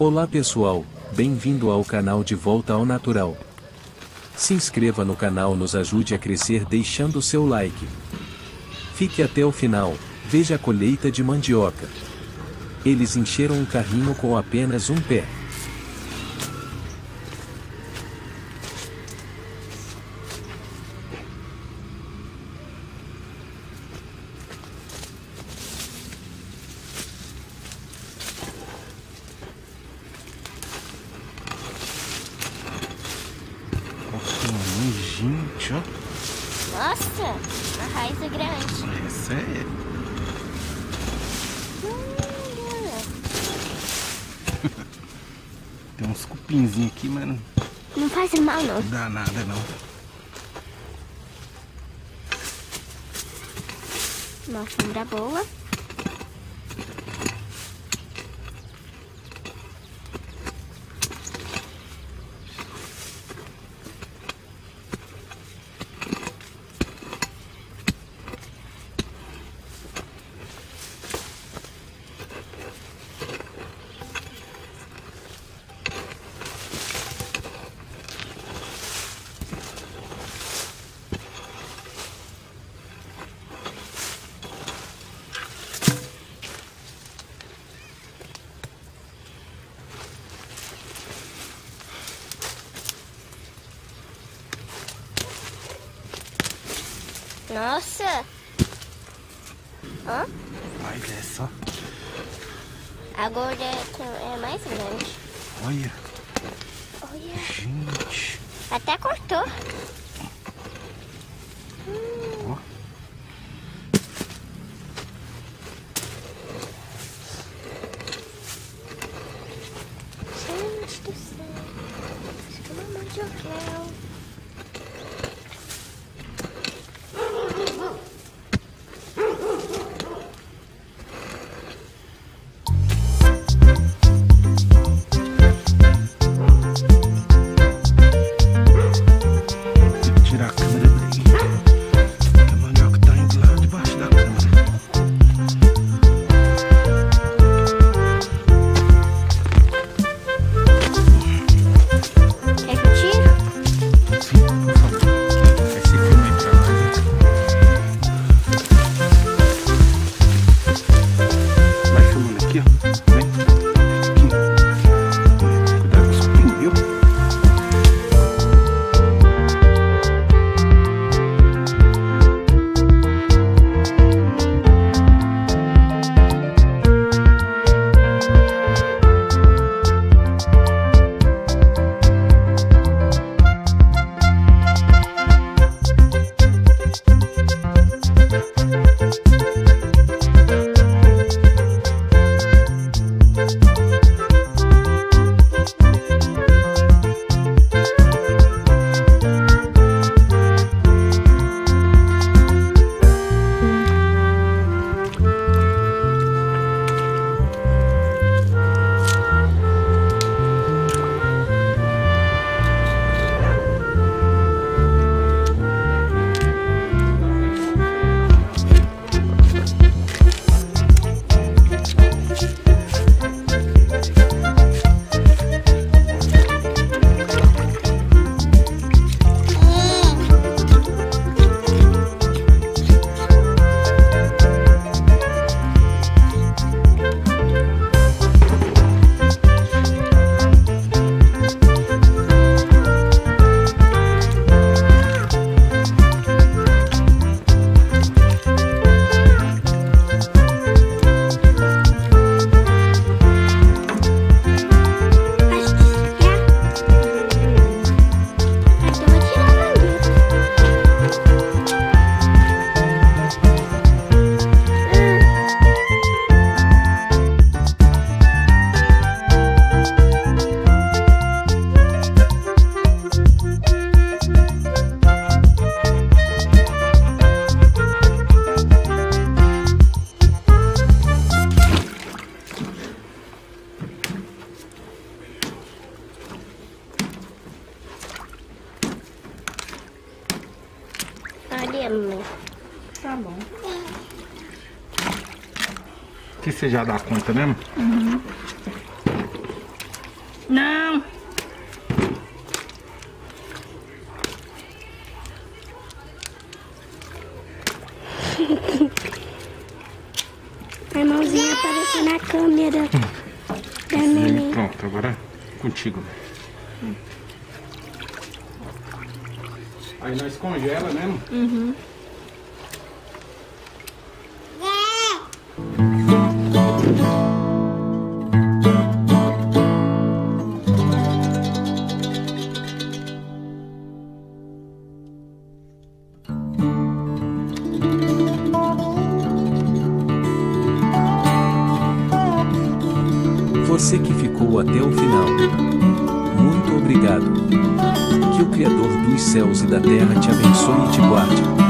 Olá pessoal, bem-vindo ao canal De Volta ao Natural. Se inscreva no canal, nos ajude a crescer deixando seu like. Fique até o final, veja a colheita de mandioca. Eles encheram um carrinho com apenas um pé. Gente, ó. Nossa, a raiz é grande. Essa é. Tem uns cupinzinhos aqui, mas não faz mal não. Não dá nada não. Uma sombra boa. Nossa! Ó. Mas é só. Agora é mais grande. Olha. Olha. Gente. Até cortou. Ó. Gente do céu. Acho que é uma mandioca. Tirar a câmera daí. A mandioca tá indo lá debaixo da câmera. Quer que eu tire? Sim, por favor. Esse filme aí pra nós. Vai filmando aqui, ó. Vem. Aqui. Cuidado com os cupim, viu? Olha, mãe. Tá bom. Que você já dá conta mesmo? Uhum. Não. A mãozinha apareceu na câmera da neném. Pronto, agora é contigo. Aí nós congela mesmo. Uhum. Você que ficou até o final. Muito obrigado. Que o Criador dos céus e da terra te abençoe e te guarde.